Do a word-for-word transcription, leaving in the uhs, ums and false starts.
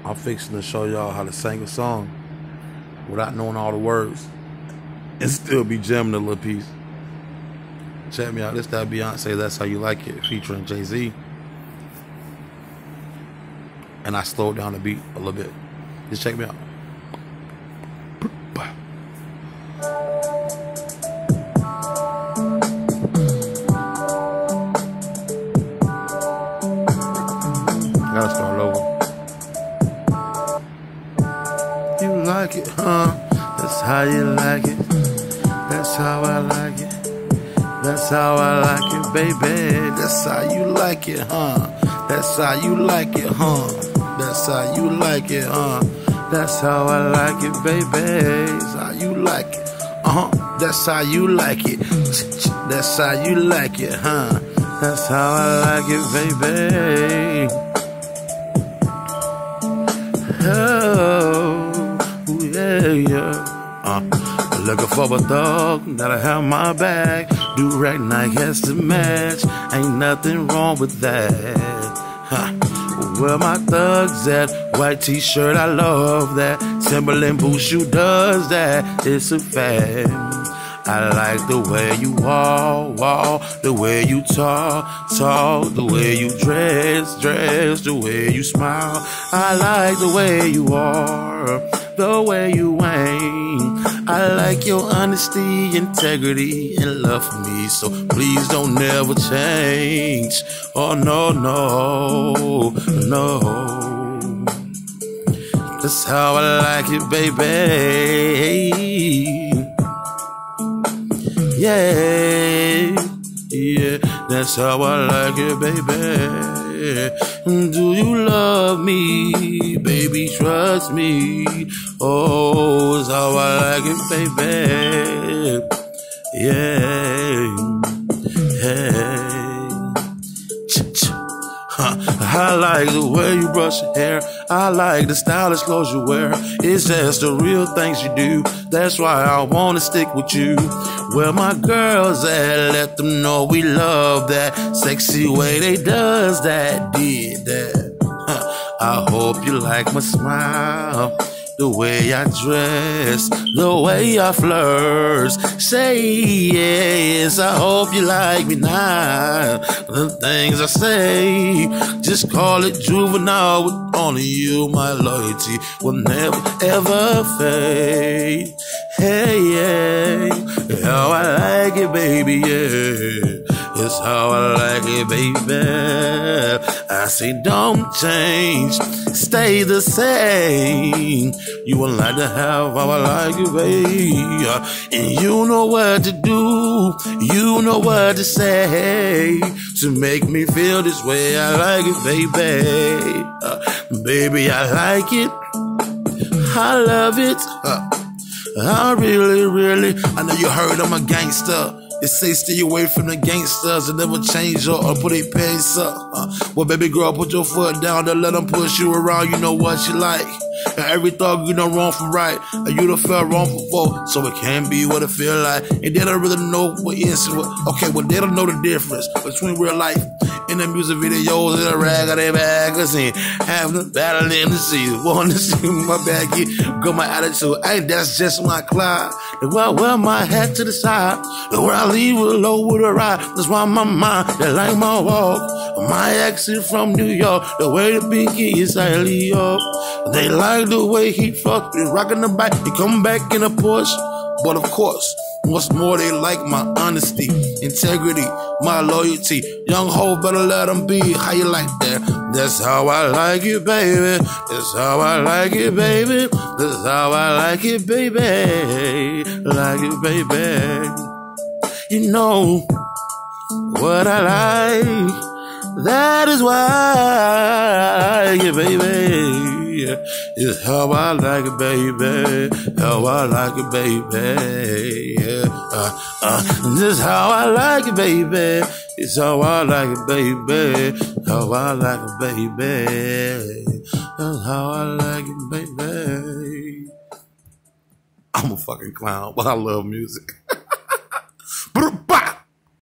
I'm fixing to show y'all how to sing a song without knowing all the words and still be jamming a little piece. Check me out. This that Beyonce, That's How You Like It, featuring Jay-Z. And I slowed down the beat a little bit. Just check me out. I gotta start over. You like it, huh? That's how you like it. That's how I like it. That's how I like it, baby. That's how you like it, huh? That's how you like it, huh? That's how you like it, huh? That's how I like it, baby. That's how you like it, uh-huh. That's how you like it. That's how you like it, huh? That's how I like it, baby. Oh, yeah, yeah. Uh, looking for a dog, gotta have my bag. Do right now has to match. Ain't nothing wrong with that. Huh. Where my thugs at? White t-shirt, I love that. Timberland boot shoe does that. It's a fact. I like the way you walk, walk, the way you talk, talk, the way you dress, dress, the way you smile. I like the way you are, the way you aim. I like your honesty, integrity, and love for me. So please don't never change. Oh no, no, no. That's how I like it, baby. Yeah, yeah, that's how I like it, baby. Do you love me, baby? Trust me. Oh, that's how I like it, baby. Yeah, yeah. Huh. I like the way you brush your hair. I like the stylish clothes you wear. It's just the real things you do. That's why I wanna stick with you. Where my girls at, let them know we love that sexy way they does that, did that. Huh. I hope you like my smile, the way I dress, the way I flirt. Say yes, I hope you like me now. The things I say, just call it juvenile. With only you, my loyalty will never ever fade. Hey, yeah, how I like it, baby, yeah. It's how I like it, baby. I say don't change, stay the same. You will like to have how I like it, baby. And you know what to do, you know what to say to make me feel this way. I like it, baby. Uh, baby, I like it, I love it. Uh, I really, really, I know you heard I'm a gangster. It say stay away from the gangsters and never change or, or put a pace up. Uh, well, baby girl, put your foot down and let them push you around. You know what you like. And every thought you know wrong from right. And you done felt wrong before, so it can't be what it feel like. And they don't really know what is what. Okay, well, they don't know the difference between real life and the music videos and the rag of their magazine. Having a battle in the sea. Want to see my baggy, got my attitude. Hey, that's just my cloud. And where I wear my hat to the side. And where I leave a low with a ride. That's why my mind, they like my walk. My accent from New York. The way the pinky is highly up. They like the way he fucked me. Rocking the bike, he come back in a Porsche. But of course, what's more, they like my honesty, integrity, my loyalty. Young ho, better let them be. How you like that? That's how I like it, baby. That's how I like it, baby. That's how I like it, baby. Like it, baby. You know what I like. That is why I like it, baby. It's how I like it, baby. How I like it, baby. Yeah. Uh, uh, this is how I like it, baby. It's how I like it, baby. How I like it, baby. That's how I like it, baby. I'm a fucking clown, but I love music.